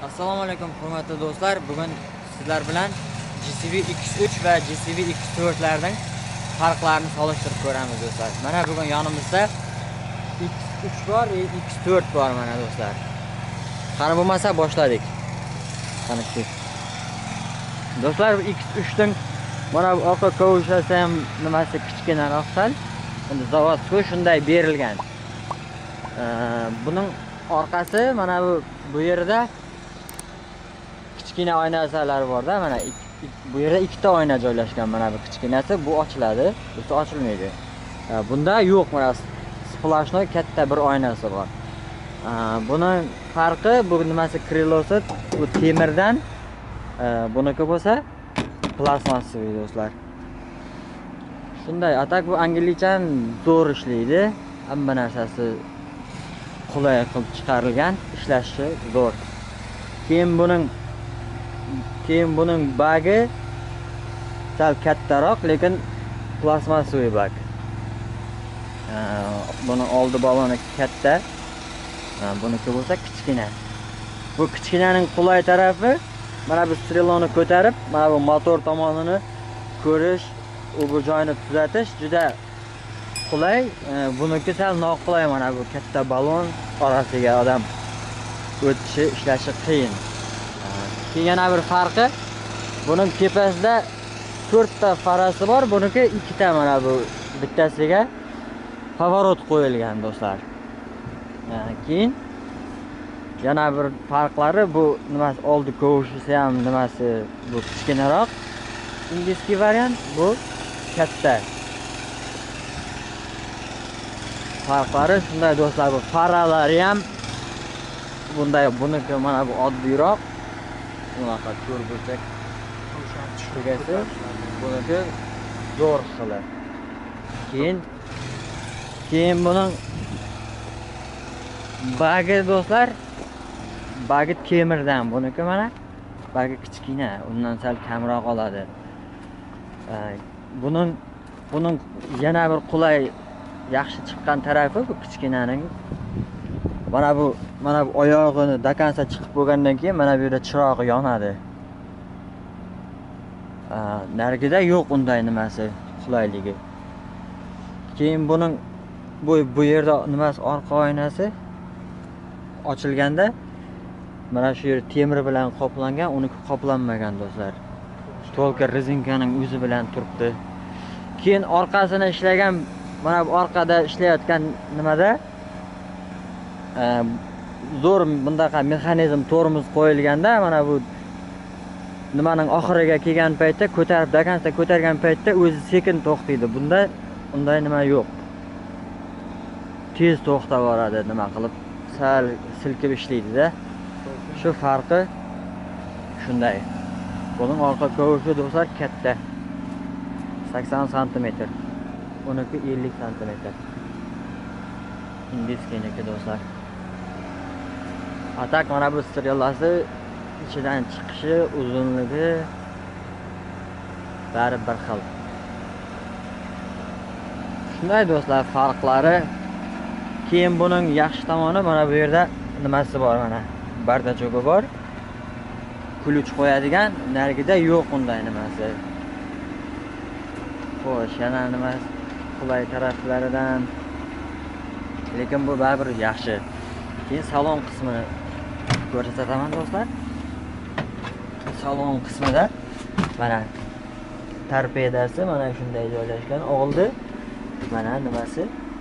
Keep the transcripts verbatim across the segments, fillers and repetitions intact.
Assalomu alaykum hurmatli do'stlar. Bugun sizlar bilan G C V X uch va G C V X to'rt larning farqlarini solishtirib ko'ramiz do'stlar. Mana bugun yonimizda X uch bor va X to'rt bor mana do'stlar. Qani bo'lmasa boshladik. Tanishdik. Do'stlar, X uch ning mana bu orqa kovushasi ham nimasi kichkinaroq sal. Endi zavodga shunday berilgan. Buning orqasi mana bu bu yerda kichkina oynasalar bor-da, mana bu yerda ikkita oyna joylashgan. Mana bu kichkinasi bu ochiladi, bu ochilmaydi. Bunda yo'q, mana splashnoy katta bir oynasi bor. Buning farqi bu nimasi krilosi bu temirdan, buniki bo'lsa plastmassiy do'stlar. Shunday, atak bu anglican zo'r ishlaydi. Hamma narsasi qulay qilib chiqarilgan, ishlashi zo'r. Keyin buning keyin buning bagi sal kattaroq, lekin plastmassiy bag. Buni oldi baloni katta, buniki bo'lsa kichkina. Bu kichkinaning qulay tarafi mana bu streloni ko'tarib, mana bu motor tomonini ko'rish, u bu joyini tuzatish juda qulay. Buniki sal noqulay, mana bu katta balon orasiga odam o'tishi, ishlashi qiyin. Keyin yana bir farqi, buning tepasida to'rtta farasi bor, buniki ikkita, mana bu bittasiga pavorot qo'yilgan do'stlar. Keyin yana bir farqlari bu nimasi, oldi kovushisi ham nimasi bu kichkinaroq. Ingiski variant bu katta. Farqlari shunday do'stlar, bu faralari ham bunday, buniki mana bu oddiyroq. Bunaqa ko'rg'uchak tugasi, buniki zo'r xili. Keyin keyin buning bagi do'stlar, bagi temirdan, buniki mana bagi kichkina, undan sal kamroq oladi. Buning buning yana bir qulay yaxshi chiqqan tarafi bu kichkinaning mana bu mana bu oyog'ini dakansa chiqib bo'lgandan keyin mana bu yerda chirog'i yonadi. Nargida yo'q unday nimasi, qulayligi. Keyin buning bu bu yerda nimasi, orqa oynasi ochilganda mana shu yer temir bilan qoplangan, uni qoplanmagan do'stlar. To'lka rezinkaning o'zi bilan turibdi. Keyin orqasini ishlagan, mana bu orqada ishlayotgan nimada zo'r bundaqa mexanizm tormoz qo'yilganda, mana bu nimaning oxiriga kelgan paytda ko'tarib, dakansa ko'targan paytda o'zi sekin to'xtaydi. Bunda unday nima yo'q. Tez to'xtab boradi, nima qilib sal silkib ishlaydi-da. Shu farqi shunday. Buning orqa kovushi do'stlar katta. sakson santimetr. Buniki ellik santimetr. Indiskiniki do'stlar. Atak mana bu strelasi ichidan chiqishi, uzunligi bari bir xil. Shunday do'stlar farqlari. Keyin buning yaxshi tomoni mana bu yerda nimasi bor, mana bardachogi bor. Ключ qo'yadigan, nargida yo'q unday nimasi. Xo'sh, yana nima qulay taraflaridan, lekin bu baribir yaxshi. Keyin salon qismini ko'rsataman do'stlar. Salon qismida mana torpedasi mana shunday joylashgan. Oldi mana nimasi,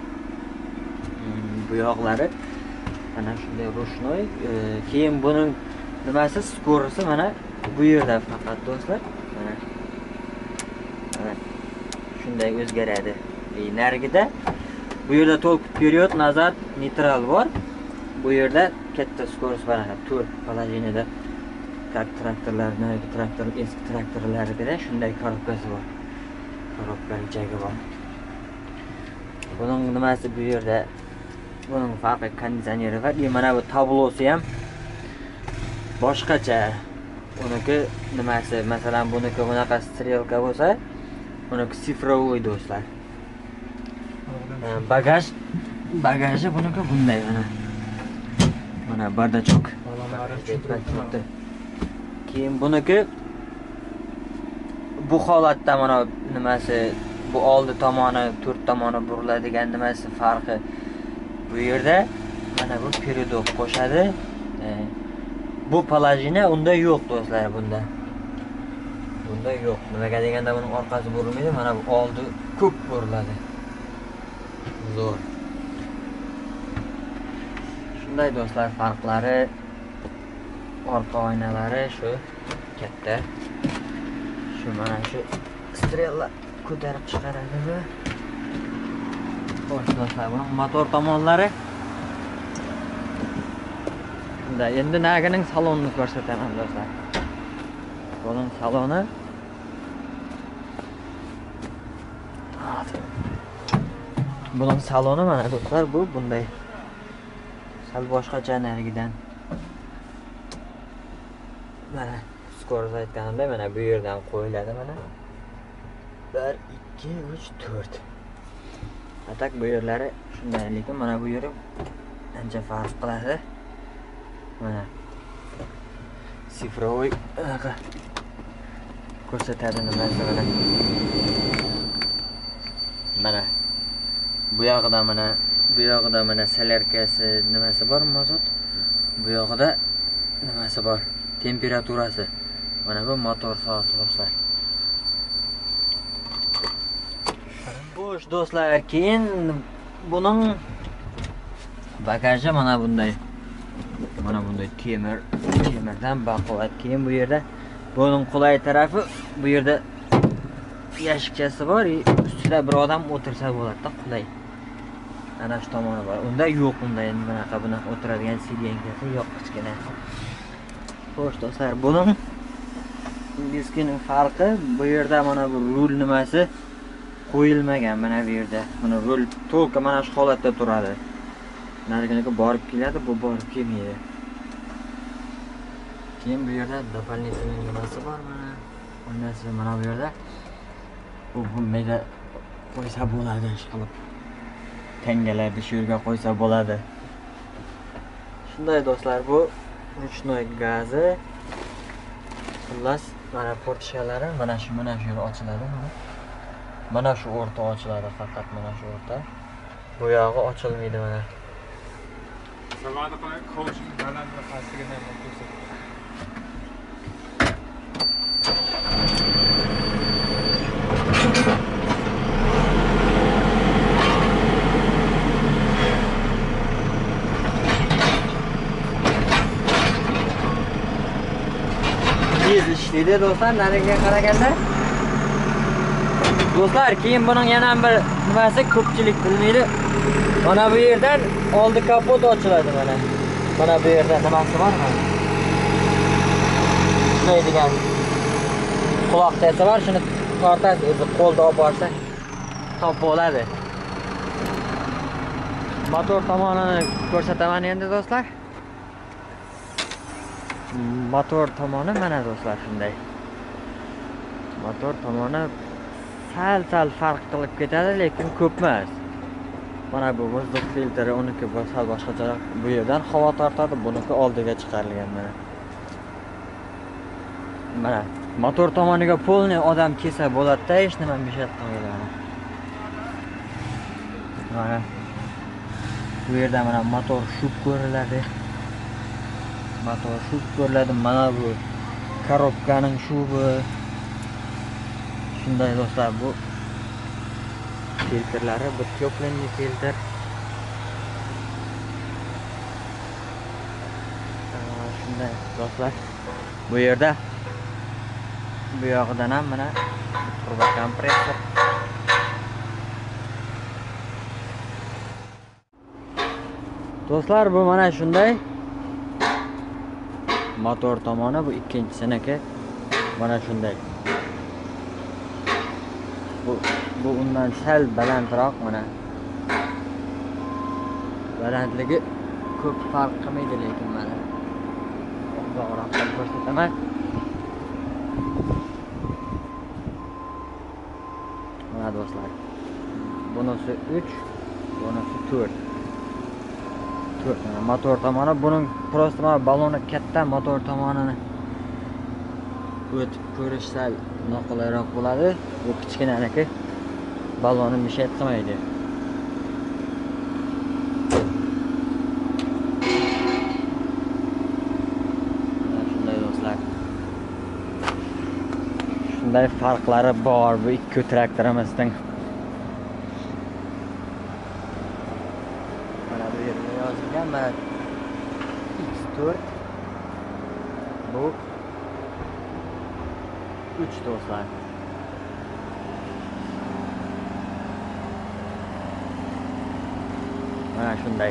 bu yoqlari mana shunday rushnoy. Keyin buning nimasi, skorisi mana bu yerda faqat do'stlar. Mana mana shunday o'zgaradi. Nargida bu yerda to'lq period, nazad, neytral bor. Bu yerda katta skoros bor, to'rt положениеda traktorlarni, traktor eski traktorlarida shunday korobkasi bor. Korobka ichagi bor. Buning nimasi bu yerda, buning farqi konditsioneri va mana bu tablosi ham boshqacha. Uniki nimasi, masalan buniki bunaqa strelka bo'lsa, buniki sifrovoy do'stlar. Bagaj, bagaji buniki bunday mana. Mana bardachok. tushuntiribdi. Keyin buniki bu holatda mana nimasi, bu oldi tomoni, to'rt tomoni buriladigan nimasi farqi. Bu yerda mana bu periodok qo'shadi. E, bu palajina unda yo'q do'stlar, bunda. Bunda yo'q. Nimaga deganda buning orqasi burilmaydi, mana bu oldi ko'p buriladi. Zo'r. Shunday do'stlar, farqlari, orqa oynalari shu katta. Shu mana shu strellar ko'tarib chiqaradi bu. Xo'sh do'stlar, buning motor tomonlari. Shunda endi nagining salonini ko'rsataman do'stlar. Buning saloni Buning saloni mana do'stlar, bu bunday. Sal boshqacha narigidan. Mana skoroz aytganimda mana bu yerdan qo'yiladi mana. bir, ikki, uch, to'rt. Atak bu yerlari shunday, lekin mana bu yeri ancha farq qiladi. Mana sifrovoy ko'rsatadi nimasi mana. Mana bu yog'ida mana bu yog'ida mana solarkasi nimasi bor, mazot. Bu yog'ida nimasi bor? Temperaturasi. Mana bu motor soati do'stlar. Xo'sh do'stlar, keyin buning bagaji mana bunday. Mana bunday temir, temirdan baquvvat. Keyin bu yerda buning qulay tarafi, bu yerda yashikchasi bor, ustida bir odam o'tirsa bo'ladi-da, qulay. Ana shu tomoni bor. Unda yo'q, unda endi bunaqa buni o'tiradigan sidyankasi yo'q, kichkina. Xo'sh do'stlar, buning diskining farqi, bu yerda mana bu rul nimasi qo'yilmagan, mana bu yerda. Mana rul to'liq mana shu holatda turadi. Nariganiga borib keladi, bu borib kelmaydi. Keyin bu yerda дополнительный nimasi bor mana. O'ynasi mana bu yerda. Bu bunga qo'ysa bo'ladi, ish qilib. Tangalarni shu yerga qo'ysa bo'ladi. Shunday do'stlar, bu ruchnoy gazi. Xullas, mana portishalari mana shu mana shu yer ochiladi mana. Mana shu o'rta ochiladi, faqat mana shu o'rta. Bu yog'i ochilmaydi mana. Zavodi qilib coaching baland va pastligini ham ko'rsatadi. Tez ishlaydi do'stlar, nariga qaraganda. Do'stlar, keyin buning yana bir nimasi ko'pchilik bilmaydi. Mana bu yerdan oldi kapot ochiladi mana. Mana bu yerda nimasi bor mana. Ishlaydigan quloqchasi bor, shuni tortasiz, o'zi qo'lda olib borsa topib oladi. Motor tomonini ko'rsataman endi do'stlar. Motor tomoni mana do'stlar shunday. Motor tomoni sal-sal farq qilib ketadi, lekin ko'p emas. Mana bu vozduk filtri, uniki sal boshqacharoq. Bu yerdan havo tortadi, buniki oldiga chiqarilgan mana. Mana motor tomoniga polni odam kelsa bo'ladi-da, hech nima mishat qilmaydi. Mana bu yerda mana motor shub ko'riladi. Motor shub ko'riladi. Mana bu korobkaning shubi. Shunday do'stlar, bu filtrlari, bu teplenli filtr. Shunday do'stlar. Bu yerda bu yog'idan ham mana turbo kompressor. Do'stlar, bu mana shunday. Motor tomoni bu ikkinchisiniki. Mana shunday. Bu bu undan sal balandroq mana. Balandligi ko'p farq qilmaydi, lekin mana uzoqroq qilib ko'rsataman. Mana do'stlar. Bunisi uch, bunisi to'rt. motor tomoni. Buning prosta mana baloni katta, motor tomonini o'tib ko'rish sal noqulayroq bo'ladi. Bu kichkinaniki balonni mishat qilmaydi. Shunday do'stlar. Shunday farqlari bor bu ikki traktorimizning. Mana bu yerda yozilgan mana X to'rt bu uch do'stlar. Mana shunday.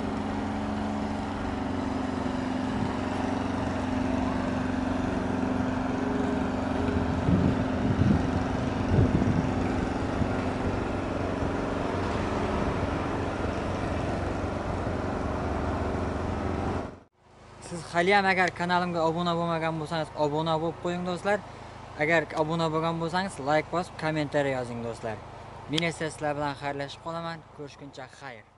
Siz hali ham agar kanalimga obuna bo'lmagan bo'lsangiz, obuna bo'lib qo'ying do'stlar. Agar obuna bo'lgan bo'lsangiz, like bosib, kommentariy yozing do'stlar. Men esa sizlar bilan xayrlashib qolaman. Ko'rishguncha xayr.